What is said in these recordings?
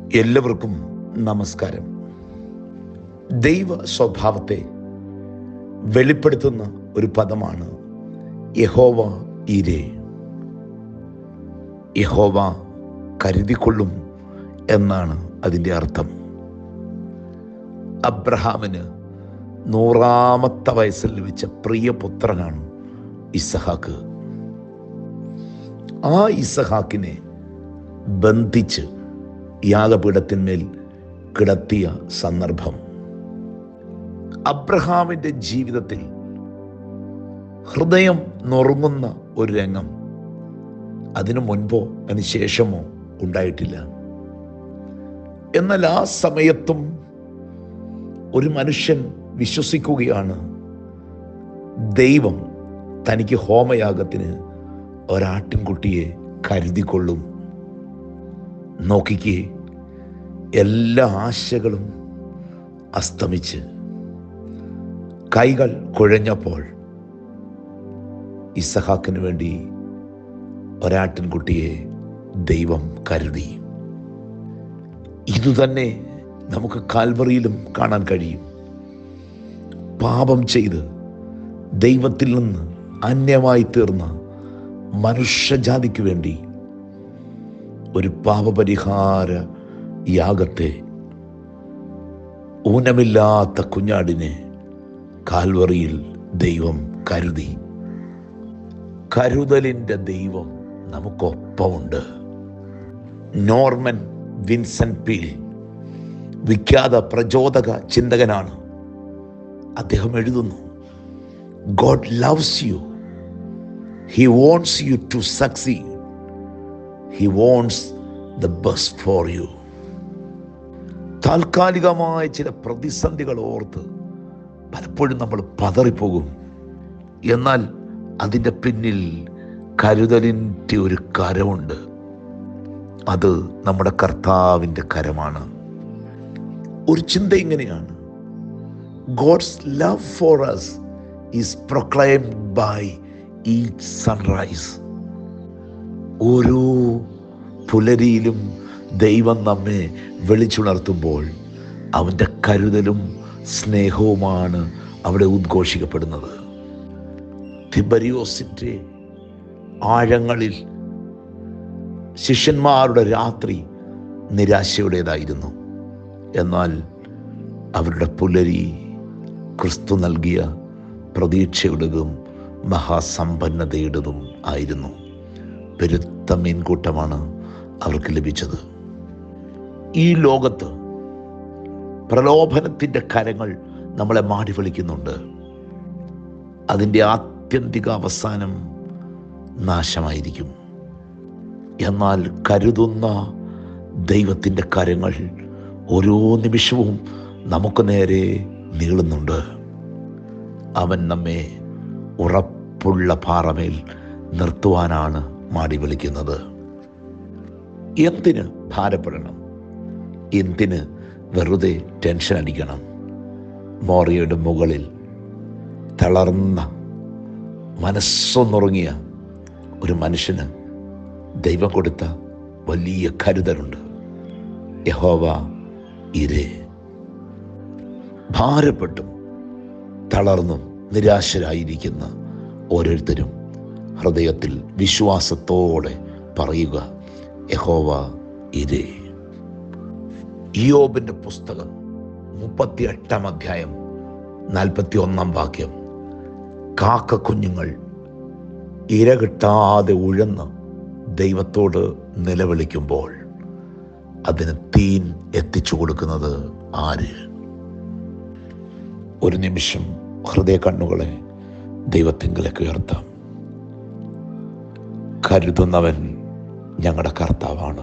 എല്ലാവർക്കും നമസ്കാരം. ദൈവ സ്വഭാവത്തെ വെളിപ്പെടുത്തുന്ന ഒരു പദമാണ് യഹോവ ഈരേ. യഹോവ കരുതിക്കൊള്ളും എന്നാണ് അതിൻ്റെ അർത്ഥം. അബ്രഹാമിന് 100-ാമത്തെ വയസ്സിൽ ലഭിച്ച പ്രിയപുത്രനാണ് ഇസഹാക്ക്. ആ ഇസഹാക്കിനെ ബന്ധിച്ച് യാഗപീഠത്തിന്മേൽ കിടത്തിയ സന്ദർഭം അബ്രഹാമിൻ്റെ ജീവിതത്തിൽ ഹൃദയം നുറുങ്ങുന്ന ഒരു രംഗം അതിനു മുൻപോ അതിന് ശേഷമോ ഉണ്ടായിട്ടില്ല. എന്നാൽ ആ സമയത്തും ഒരു മനുഷ്യൻ വിശ്വസിക്കുകയാണ്, ദൈവം തനിക്ക് ഹോമയാഗത്തിന് ഒരാട്ടിൻകുട്ടിയെ കരുതിക്കൊള്ളും. നോക്കിക്കേ, എല്ലാ ആശകളും അസ്തമിച്ച് കൈകൾ കുഴഞ്ഞപ്പോൾ ഇസഹാക്കിന് വേണ്ടി ഒരാട്ടിൻകുട്ടിയെ ദൈവം കരുതി. ഇതുതന്നെ നമുക്ക് കാൽവറിയിലും കാണാൻ കഴിയും. പാപം ചെയ്ത് ദൈവത്തിൽ നിന്ന് അന്യമായി തീർന്ന മനുഷ്യജാതിക്ക് വേണ്ടി ഒരു പാപപരിഹാര യാഗത്തെ, ഊനമില്ലാത്ത കുഞ്ഞാടിനെ കാൽവറിയിൽ ദൈവം കരുതി. കരുതലിൻ്റെ ദൈവം നമുക്കൊപ്പമുണ്ട്. നോർമൻ വിൻസെന്റ് പീൽ വിഖ്യാത പ്രചോദക ചിന്തകനാണ്. അദ്ദേഹം എഴുതുന്നു, God loves you. He wants you to succeed. He wants the best for you. താൽക്കാലികമായ ചില പ്രതിസന്ധികൾ ഓർത്ത് പലപ്പോഴും നമ്മൾ പതറിപ്പോകും. എന്നാൽ അതിൻ്റെ പിന്നിൽ കരുതലിൻ്റെ ഒരു കരമുണ്ട്. അത് നമ്മുടെ കർത്താവിൻ്റെ കരമാണ്. ഒരു ചിന്ത ഇങ്ങനെയാണ്, God's love for us is proclaimed by each sunrise. ഓരോ പുലരിയിലും ദൈവം നമ്മെ വിളിച്ചുണർത്തുമ്പോൾ അവൻ്റെ കരുതലും സ്നേഹവുമാണ് അവിടെ ഉദ്ഘോഷിക്കപ്പെടുന്നത്. തിബരിയോസിൻ്റെ ആഴങ്ങളിൽ ശിഷ്യന്മാരുടെ രാത്രി നിരാശയുടേതായിരുന്നു. എന്നാൽ അവരുടെ പുലരി ക്രിസ്തു നൽകിയ പ്രതീക്ഷയുടേതും മഹാസമ്പന്നതയുടേതും ആയിരുന്നു. പെരുത്ത മീൻകൂട്ടമാണ് അവർക്ക് ലഭിച്ചത്. ഈ ലോകത്ത് പ്രലോഭനത്തിൻ്റെ കരങ്ങൾ നമ്മളെ മാടി വിളിക്കുന്നുണ്ട്. അതിൻ്റെ ആത്യന്തിക അവസാനം നാശമായിരിക്കും. എന്നാൽ കരുതുന്ന ദൈവത്തിൻ്റെ കരങ്ങൾ ഓരോ നിമിഷവും നമുക്ക് നേരെ നീളുന്നുണ്ട്. അവൻ നമ്മെ ഉറപ്പുള്ള പാറമേൽ നിർത്തുവാനാണ് മാടി വിളിക്കുന്നത്. എന്തിന് ഭാരപ്പെടണം? എന്തിന് വെറുതെ ടെൻഷൻ അടിക്കണം? മോറിയയുടെ മുകളിൽ തളർന്ന മനസ്സൊന്നുറങ്ങിയ ഒരു മനുഷ്യന് ദൈവം കൊടുത്ത വലിയ കരുതലുണ്ട്. യഹോവ ഈരേ. ഭാരപ്പെട്ടും തളർന്നും നിരാശരായിരിക്കുന്ന ഓരോരുത്തരും ഹൃദയത്തിൽ വിശ്വാസത്തോടെ പറയുക, യഹോവ ഈരേ. ഇയ്യോബിന്റെ പുസ്തകം 38-ാം അധ്യായം 41-ാം വാക്യം, കാക്ക കുഞ്ഞുങ്ങൾ ഇര കിട്ടാതെ ഉഴന്ന് ദൈവത്തോട് നിലവിളിക്കുമ്പോൾ അതിന് തീൻ എത്തിച്ചു കൊടുക്കുന്നത് ആര്? ഒരു നിമിഷം ഹൃദയ കണ്ണുകളെ ദൈവത്തിങ്കലേക്ക് ഉയർത്താം. കരുതുന്നവൻ ഞങ്ങളുടെ കർത്താവാണ്.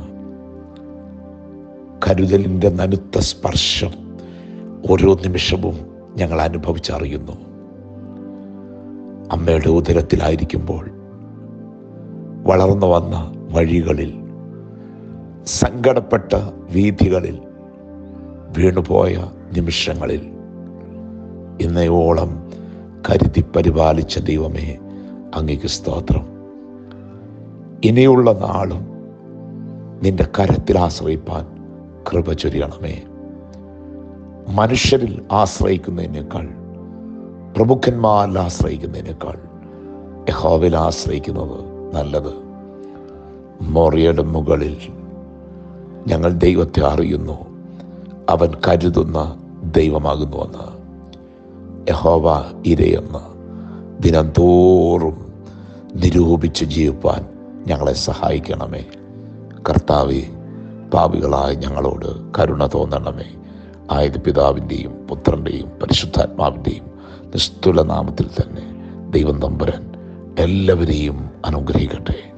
കരുതലിൻ്റെ നനുത്ത സ്പർശം ഓരോ നിമിഷവും ഞങ്ങൾ അനുഭവിച്ചറിയുന്നു. അമ്മയുടെ ഉദരത്തിലായിരിക്കുമ്പോൾ വളർന്നു വന്ന വഴികളിൽ, സങ്കടപ്പെട്ട വീഥികളിൽ, വീണുപോയ നിമിഷങ്ങളിൽ ഇന്നയോളം കരുതി പരിപാലിച്ച ദൈവമേ, അങ്ങേക്ക് സ്തോത്രം. ഇനിയുള്ള നാളും നിന്റെ കരത്തിൽ ആശ്രയിപ്പാൻ കൃപ ചൊരിയണമേ. മനുഷ്യരിൽ ആശ്രയിക്കുന്നതിനേക്കാൾ, പ്രമുഖന്മാരിൽ ആശ്രയിക്കുന്നതിനേക്കാൾ യഹോവയിൽ ആശ്രയിക്കുന്നത് നല്ലത്. മോറിയയുടെ മുകളിൽ ഞങ്ങൾ ദൈവത്തെ അറിയുന്നു, അവൻ കരുതുന്ന ദൈവമാകുന്നുവെന്ന്. യഹോവ ഇരയെന്ന് ദിനംതോറും നിരൂപിച്ച് ജീവിപ്പാൻ ഞങ്ങളെ സഹായിക്കണമേ. കർത്താവേ, പാപികളായ ഞങ്ങളോട് കരുണ തോന്നണമേ. ആയത് പിതാവിൻ്റെയും പുത്രൻ്റെയും പരിശുദ്ധാത്മാവിൻ്റെയും നിസ്തുല നാമത്തിൽ തന്നെ ദൈവം തമ്പുരാൻ എല്ലാവരെയും അനുഗ്രഹിക്കട്ടെ.